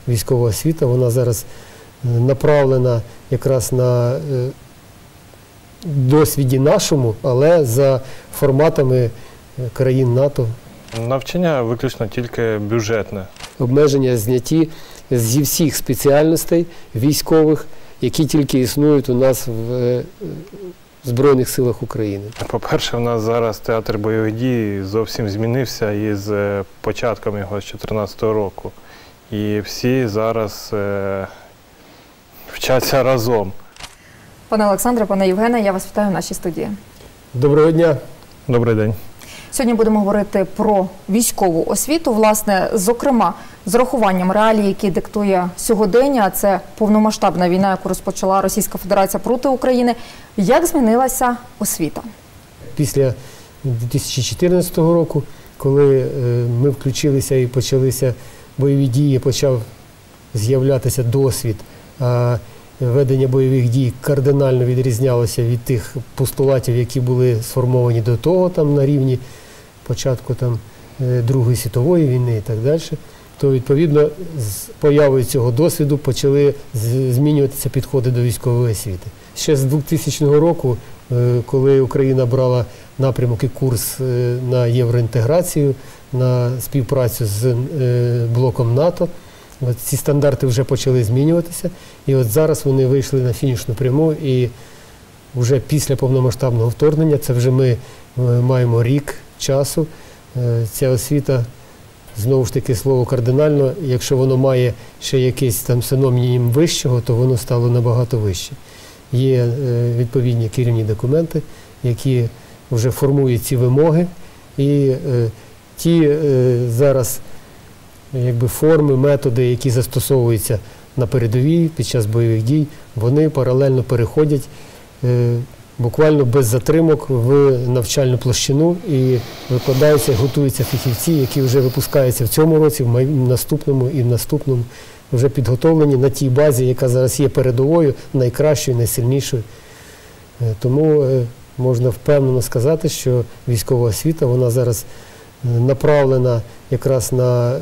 військова освіта, вона зараз направлена якраз на досвіді нашому, але за форматами країн НАТО. Навчання виключно тільки бюджетне. Обмеження зняті зі всіх спеціальностей військових, які тільки існують у нас в Збройних силах України. По-перше, у нас зараз театр бойових дій зовсім змінився із початком його з 2014 року. І всі зараз вчаться разом. Пане Олександре, пане Євгене, я вас вітаю в нашій студії. Доброго дня. Добрий день. Сьогодні будемо говорити про військову освіту, власне, зокрема, з урахуванням реалій, які диктує сьогодення. Це повномасштабна війна, яку розпочала Російська Федерація проти України. Як змінилася освіта? Після 2014 року, коли ми включилися і почалися бойові дії, почав з'являтися досвід, а ведення бойових дій кардинально відрізнялося від тих постулатів, які були сформовані до того на рівні початку Другої світової війни і так далі, то відповідно з появою цього досвіду почали змінюватися підходи до військової освіти. Ще з 2000 року, коли Україна брала напрямок і курс на євроінтеграцію, на співпрацю з блоком НАТО, ці стандарти вже почали змінюватися, і от зараз вони вийшли на фінішну пряму, і вже після повномасштабного вторгнення, це вже ми маємо рік часу, ця освіта, знову ж таки слово кардинально, якщо воно має ще якийсь синонім вищого, то воно стало набагато вище. Є відповідні керівні документи, які вже формують ці вимоги, і ті зараз форми, методи, які застосовуються на передовій під час бойових дій, вони паралельно переходять буквально без затримок в навчальну площину і викладаються, готуються фахівці, які вже випускаються в цьому році, в наступному і в наступному, вже підготовлені на тій базі, яка зараз є передовою, найкращою, найсильнішою. Тому можна впевнено сказати, що військова освіта, вона зараз направлена якраз на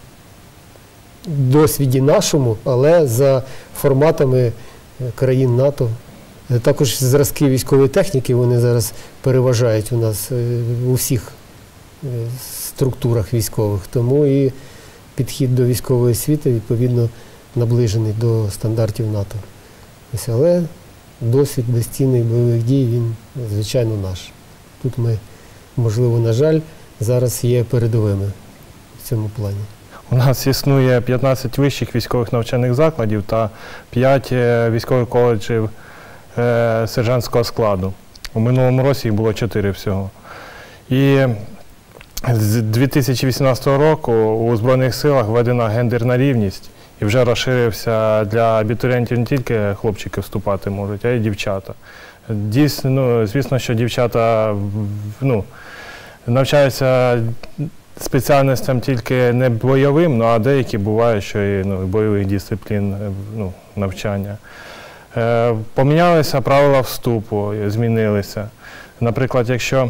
досвіді нашому, але за форматами країн НАТО. Також зразки військової техніки, вони зараз переважають у нас у всіх структурах військових. Тому і підхід до військової освіти, відповідно, наближений до стандартів НАТО. Але досвід безцінних бойових дій, він, звичайно, наш. Тут ми, можливо, на жаль, зараз є передовими в цьому плані. У нас існує 15 вищих військових навчальних закладів та 5 військових коледжів сержантського складу. У минулому році їх було 4 всього. І з 2018 року у Збройних силах введена гендерна рівність і вже розширився для абітурієнтів не тільки хлопчики вступати можуть, а й дівчата. Дійсно, звісно, що дівчата навчаються спеціальностям тільки не бойовим, а деякі бувають, що і бойових дисциплін навчання. Помінялися правила вступу, змінилися. Наприклад, якщо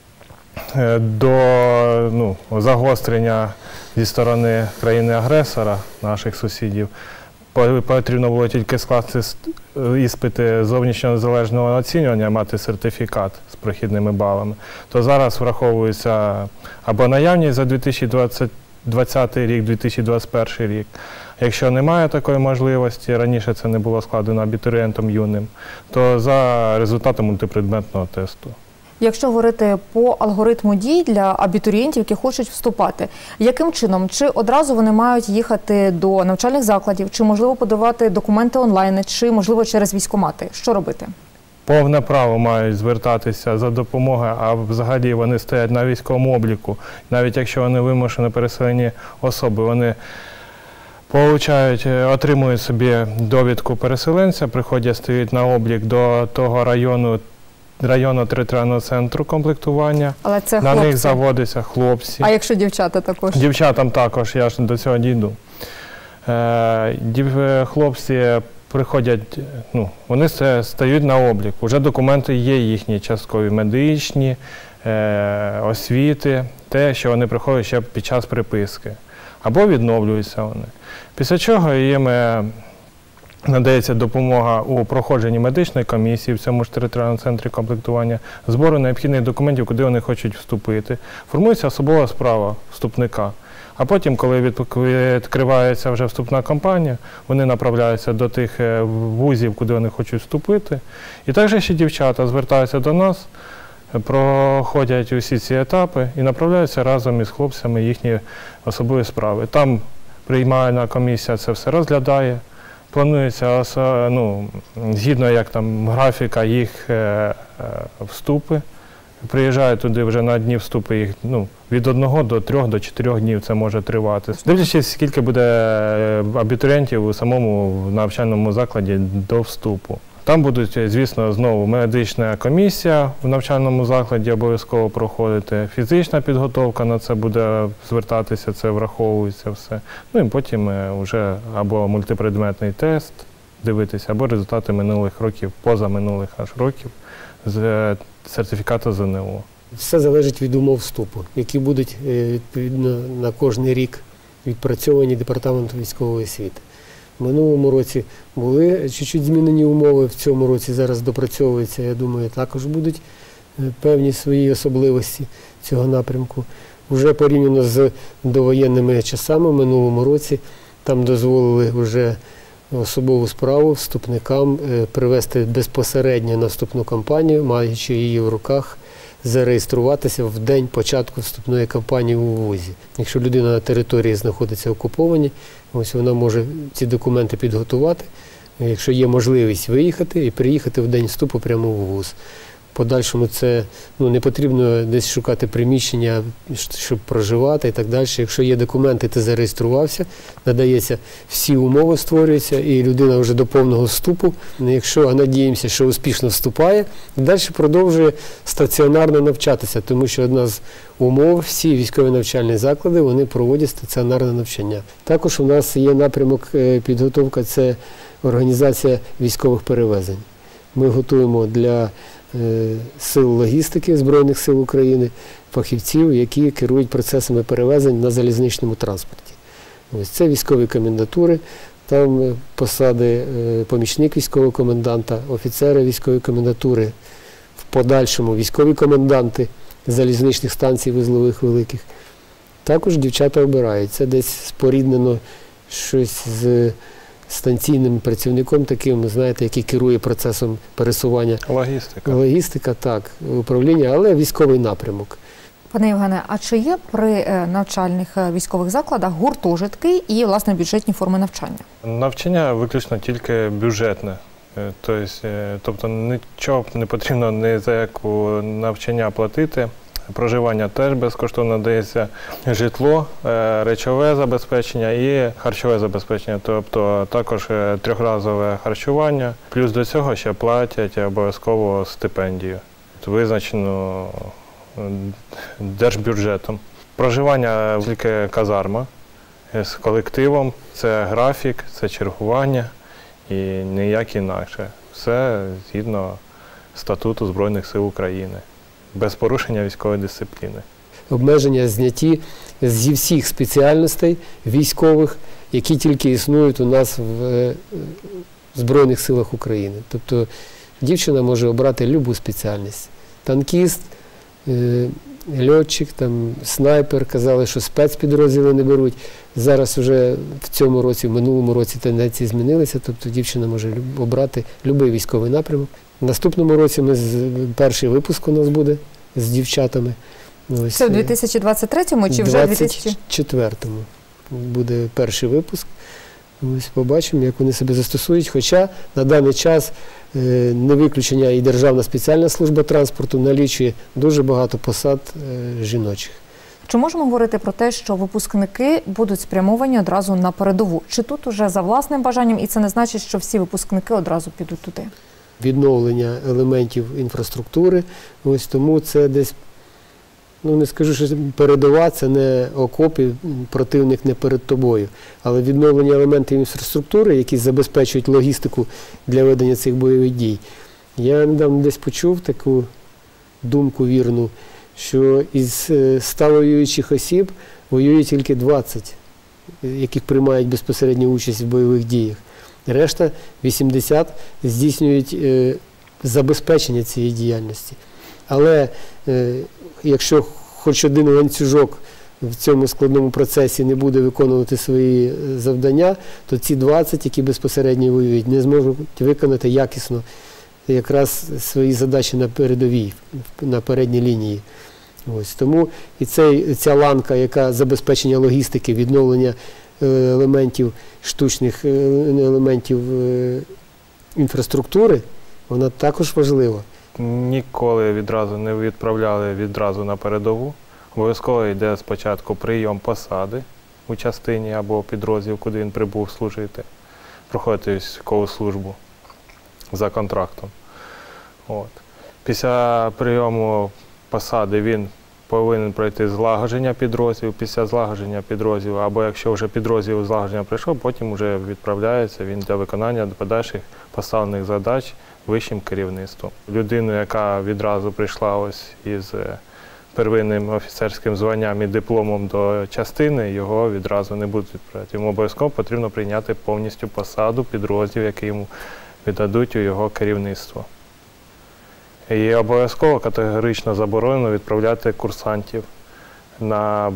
до загострення зі сторони країни-агресора, наших сусідів, потрібно було тільки скласти іспити зовнішнього незалежного оцінювання, мати сертифікат з прохідними балами, то зараз враховується або наявність за 2020 рік, 2021 рік. Якщо немає такої можливості, раніше це не було складено абітурієнтом юним, то за результатом мультипредметного тесту. Якщо говорити по алгоритму дій для абітурієнтів, які хочуть вступати, яким чином? Чи одразу вони мають їхати до навчальних закладів, чи можливо подавати документи онлайн, чи можливо через військкомати? Що робити? Повне право мають звертатися за допомогою, а взагалі вони стоять на військовому обліку. Навіть якщо вони вимушено переселені особи, вони отримують собі довідку переселенця, приходять, стають на облік до того районного територіального центру комплектування. Але це на хлопці. Них заводяться хлопці. А якщо дівчата також? Дівчатам також, я ж до цього дійду. Хлопці приходять, вони стають на облік. Уже документи є їхні, часткові медичні, освіти, те, що вони приходять ще під час приписки. або відновлюються вони. Після чого їм надається допомога у проходженні медичної комісії в цьому ж територіальному центрі комплектування, збору необхідних документів, куди вони хочуть вступити. Формується особова справа вступника. А потім, коли відкривається вже вступна кампанія, вони направляються до тих вузів, куди вони хочуть вступити. І також ще дівчата звертаються до нас, проходять усі ці етапи і направляються разом із хлопцями їхні особові справи. Там приймальна комісія це все розглядає, планується згідно як там графіка їх вступи. Приїжджають туди вже на дні вступу їх від 1 до 3 до 4 днів це може тривати. Дивлячись, скільки буде абітурієнтів у самому навчальному закладі до вступу. Там будуть, звісно, знову медична комісія в навчальному закладі обов'язково проходити, фізична підготовка на це буде звертатися, це враховується все. І потім вже або мультипредметний тест дивитися, або результати минулих років, позаминулих аж років з сертифікату ЗНО. Все залежить від умов вступу, які будуть відповідно на кожний рік відпрацьовані Департаментом військової освіти. В минулому році були чуть-чуть змінені умови, в цьому році зараз допрацьовуються, я думаю, також будуть певні свої особливості цього напрямку. Уже порівняно з довоєнними часами в минулому році там дозволили вже особову справу вступникам привести безпосередньо на вступну кампанію, маючи її в руках, зареєструватися в день початку вступної кампанії у вузі. Якщо людина на території знаходиться окуповані, ось вона може ці документи підготувати, якщо є можливість виїхати і приїхати в день вступу прямо в вуз. В подальшому це не потрібно десь шукати приміщення, щоб проживати і так далі. Якщо є документи, ти зареєструвався, надається, всі умови створюються, і людина вже до повного вступу, якщо надіємося, що успішно вступає, далі продовжує стаціонарно навчатися, тому що одна з умов, всі військові навчальні заклади, вони проводять стаціонарне навчання. Також у нас є напрямок підготовка, це організація військових перевезень. Ми готуємо для сил логістики Збройних сил України фахівців, які керують процесами перевезень на залізничному транспорті. Ось це військові комендатури, там посади помічник військового коменданта, офіцери військової комендатури, в подальшому військові коменданти залізничних станцій вузлових великих. Також дівчата обирають. Це десь споріднено щось з станційним працівником таким, знаєте, який керує процесом пересування. Логістика. Логістика, так, управління, але військовий напрямок. Пане Євгене, а чи є при навчальних військових закладах гуртожитки і, власне, бюджетні форми навчання? Навчання виключно тільки бюджетне. Тобто нічого не потрібно ні за яку навчання платити. Проживання теж безкоштовно дається, житло, речове забезпечення і харчове забезпечення, тобто також трьохразове харчування. Плюс до цього ще платять обов'язково стипендію, визначену держбюджетом. Проживання тільки казарма з колективом, це графік, це чергування і ніяк інакше. Все згідно статуту Збройних сил України. Без порушення військової дисципліни. Обмеження зняті зі всіх спеціальностей військових, які тільки існують у нас в Збройних силах України. Тобто дівчина може обрати будь-яку спеціальність. Танкіст, льотчик, снайпер, казали, що спецпідрозділи не беруть. Зараз вже в цьому році, в минулому році тенденції змінилися, тобто дівчина може обрати будь-який військовий напрямок. В наступному році перший випуск у нас буде з дівчатами. Ось, це в 2023-му чи вже в 2024-му буде перший випуск. Ось побачимо, як вони себе застосують. Хоча на даний час не виключення і Державна спеціальна служба транспорту налічує дуже багато посад жіночих. Чи можемо говорити про те, що випускники будуть спрямовані одразу на передову? Чи тут уже за власним бажанням, і це не значить, що всі випускники одразу підуть туди? Відновлення елементів інфраструктури, ось тому це десь, не скажу, що передова, це не окопи, противник не перед тобою, але відновлення елементів інфраструктури, які забезпечують логістику для ведення цих бойових дій. Я недавно десь почув таку думку вірну, що із 100 воюючих осіб воює тільки 20 яких приймають безпосередню участь в бойових діях. Решта, 80, здійснюють забезпечення цієї діяльності. Але якщо хоч один ланцюжок в цьому складному процесі не буде виконувати свої завдання, то ці 20, які безпосередньо воюють, не зможуть виконати якісно якраз свої задачі на передовій, на передній лінії. Ось. Тому і ця ланка, яка забезпечення логістики, відновлення елементів, штучних елементів інфраструктури, вона також важлива. Ніколи відразу не відправляли відразу на передову. Обов'язково йде спочатку прийом посади у частині або підрозділ, куди він прибув служити, проходити військову службу за контрактом. От. Після прийому посади він повинен пройти злагодження підрозділу, після злагодження підрозділу, або якщо вже підрозділ злагодження прийшов, потім вже відправляється він для виконання подальших поставлених задач вищим керівництвом. Людину, яка відразу прийшла ось із первинним офіцерським званням і дипломом до частини, його відразу не будуть відправляти. Йому обов'язково потрібно прийняти повністю посаду, підрозділ, який йому віддадуть у його керівництво. І обов'язково категорично заборонено відправляти курсантів на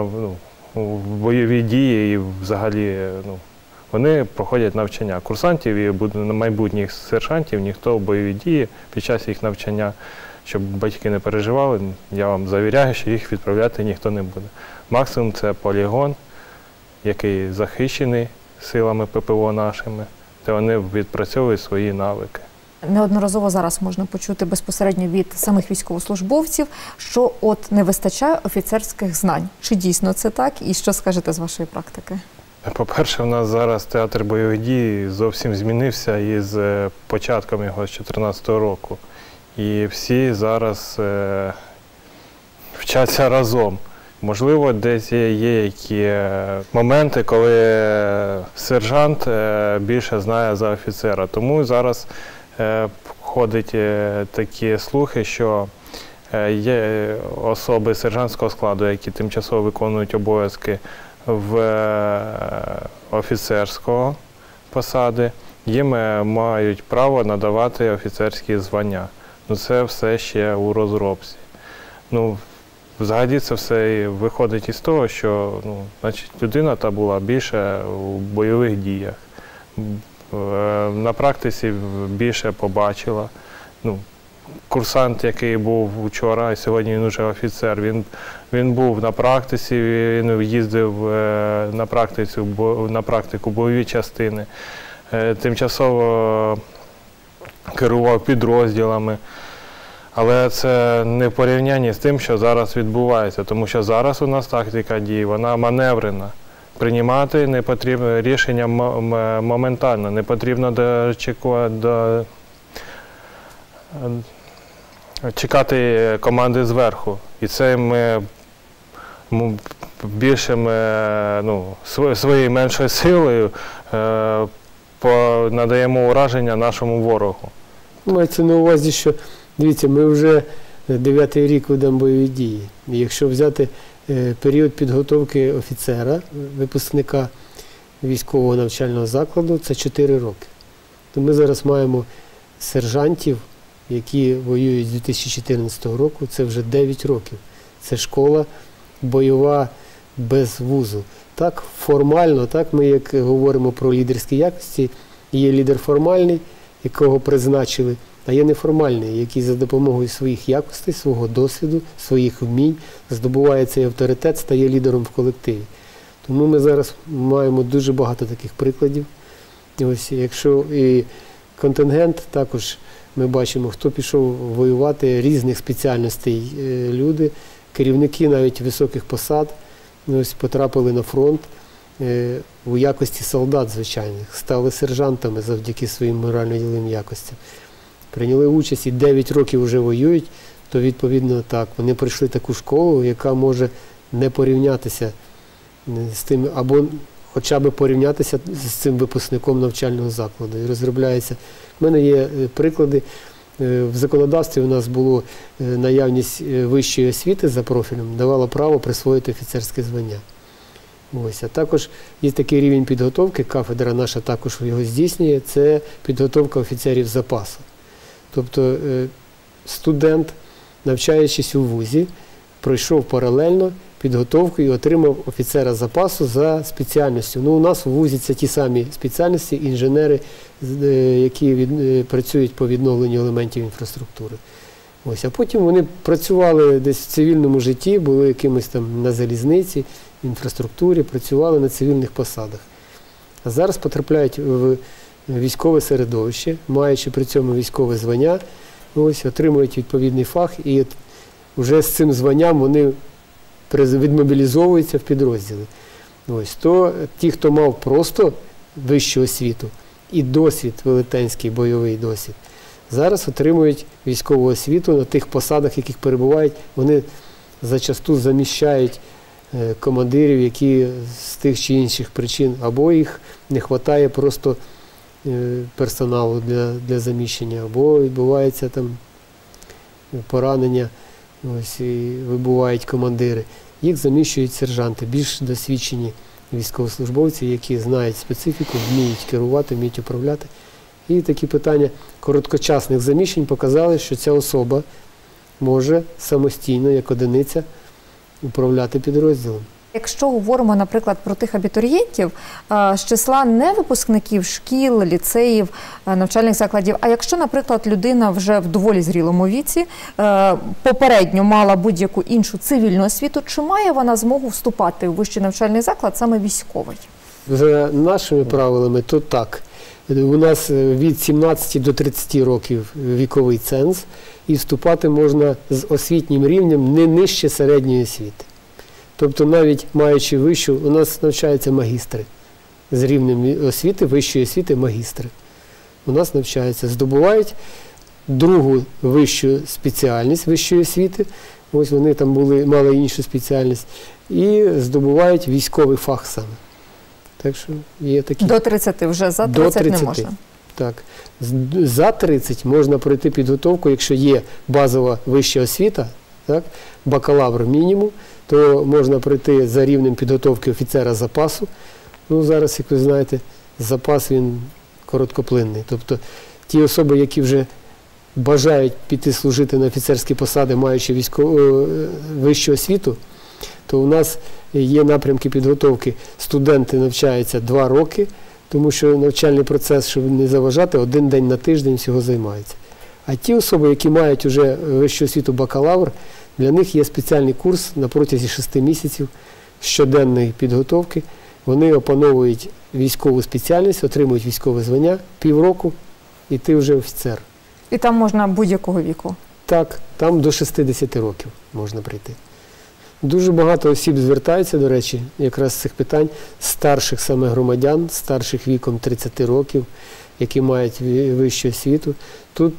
бойові дії і взагалі вони проходять навчання. Курсантів і майбутніх сержантів ніхто в бойові дії під час їх навчання, щоб батьки не переживали, я вам завіряю, що їх відправляти ніхто не буде. Максимум це полігон, який захищений силами ППО нашими, де вони відпрацьовують свої навики. Неодноразово зараз можна почути безпосередньо від самих військовослужбовців, що от не вистачає офіцерських знань. Чи дійсно це так? І що скажете з вашої практики? По-перше, у нас зараз театр бойових дій зовсім змінився із початком його з 2014 року. І всі зараз вчаться разом. Можливо, десь є які моменти, коли сержант більше знає за офіцера. Тому зараз ходять такі слухи, що є особи сержантського складу, які тимчасово виконують обов'язки в офіцерського посади, їм мають право надавати офіцерські звання. Це все ще у розробці. Взагалі це все виходить із того, що людина та була більше у бойових діях. На практиці більше побачила. Курсант, який був вчора, і сьогодні він вже офіцер, він був на практиці, він їздив на практику бойові частини, тимчасово керував підрозділами. Але це не в порівнянні з тим, що зараз відбувається, тому що зараз у нас тактика дій, вона маневрена. Приймати не потрібно рішення моментально, не потрібно чекати команди зверху. І це ми своєю меншою силою надаємо ураження нашому ворогу. Мається на увазі, що, дивіться, ми вже 9-й рік ведемо бойові дії. І якщо взяти період підготовки офіцера, випускника військового навчального закладу, це 4 роки. То ми зараз маємо сержантів, які воюють з 2014 року, це вже 9 років. Це школа бойова без вузу. Так, формально, так, ми як говоримо про лідерські якості, є лідер формальний, якого призначили, а є неформальний, який за допомогою своїх якостей, свого досвіду, своїх вмінь здобуває цей авторитет, стає лідером в колективі. Тому ми зараз маємо дуже багато таких прикладів. Ось, якщо і контингент, також ми бачимо, хто пішов воювати, різних спеціальностей люди, керівники навіть високих посад, ось, потрапили на фронт у якості солдат звичайних, стали сержантами завдяки своїм морально-діловим якостям. Прийняли участь і 9 років вже воюють, то відповідно так, вони пройшли таку школу, яка може не порівнятися з тим, або хоча б порівнятися з цим випускником навчального закладу. І розробляється. У мене є приклади. В законодавстві у нас було наявність вищої освіти за профілем, давала право присвоїти офіцерське звання. Ось. А також є такий рівень підготовки, кафедра наша також його здійснює, це підготовка офіцерів запасу. Тобто студент, навчаючись у вузі, пройшов паралельно підготовку і отримав офіцера запасу за спеціальністю. Ну, у нас у вузі це ті самі спеціальності, інженери, які працюють по відновленню елементів інфраструктури. Ось. А потім вони працювали десь в цивільному житті, були якимось там на залізниці, в інфраструктурі, працювали на цивільних посадах. А зараз потрапляють в військове середовище, маючи при цьому військове звання, ось, отримують відповідний фах, і вже з цим званням вони відмобілізовуються в підрозділи. Ось. То ті, хто мав просто вищу освіту і досвід, велетенський бойовий досвід, зараз отримують військову освіту на тих посадах, яких перебувають. Вони зачасту заміщають командирів, які з тих чи інших причин, або їх не вистачає просто персоналу для заміщення, або відбувається там поранення, ось, і вибувають командири. Їх заміщують сержанти, більш досвідчені військовослужбовці, які знають специфіку, вміють керувати, вміють управляти. І такі питання короткочасних заміщень показали, що ця особа може самостійно, як одиниця, управляти підрозділом. Якщо говоримо, наприклад, про тих абітурієнтів з числа не випускників шкіл, ліцеїв, навчальних закладів, а якщо, наприклад, людина вже в доволі зрілому віці, попередньо мала будь-яку іншу цивільну освіту, чи має вона змогу вступати у вищий навчальний заклад саме військовий? За нашими правилами, то так. У нас від 17 до 30 років віковий ценз, і вступати можна з освітнім рівнем не нижче середньої освіти. Тобто навіть маючи вищу, у нас навчаються магістри з рівнем освіти, вищої освіти магістри. У нас навчаються, здобувають другу вищу спеціальність вищої освіти, ось вони там мали іншу спеціальність, і здобувають військовий фах саме. Так що є такі. До 30 вже, за 30 не можна. Так. За 30 можна пройти підготовку, якщо є базова вища освіта, так, бакалавр мінімум, то можна пройти за рівнем підготовки офіцера запасу. Ну, зараз, як ви знаєте, запас він короткоплинний. Тобто ті особи, які вже бажають піти служити на офіцерські посади, маючи вищу освіту, то у нас є напрямки підготовки. Студенти навчаються 2 роки, тому що навчальний процес, щоб не заважати, 1 день на тиждень всього займається. А ті особи, які мають вже вищу освіту бакалавр, для них є спеціальний курс на протязі 6 місяців щоденної підготовки. Вони опановують військову спеціальність, отримують військове звання, півроку, і ти вже офіцер. І там можна будь-якого віку? Так, там до 60 років можна прийти. Дуже багато осіб звертаються, до речі, якраз з цих питань, старших саме громадян, старших віком 30 років, які мають вищу освіту. Тут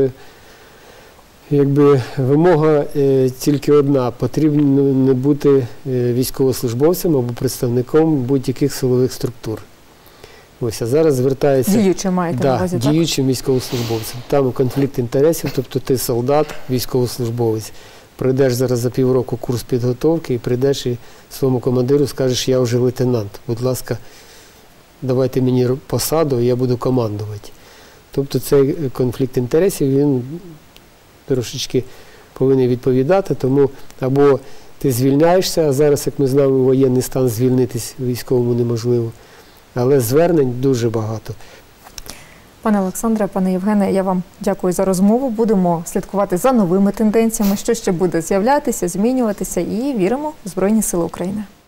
якби вимога тільки одна – потрібно не бути військовослужбовцем або представником будь-яких силових структур. Ось, а зараз звертається… Діючим маєте на увазі, так? Діючим військовослужбовцем. Там конфлікт інтересів, тобто ти солдат, військовослужбовець. Пройдеш зараз за півроку курс підготовки і прийдеш і своєму командиру скажеш, я вже лейтенант, будь ласка, давайте мені посаду, і я буду командувати. Тобто цей конфлікт інтересів, він трошечки повинен відповідати, тому або ти звільняєшся, а зараз, як ми знаємо, воєнний стан, звільнитись військовому неможливо, але звернень дуже багато. Пане Олександре, пане Євгене, я вам дякую за розмову. Будемо слідкувати за новими тенденціями, що ще буде з'являтися, змінюватися, і віримо в Збройні Сили України.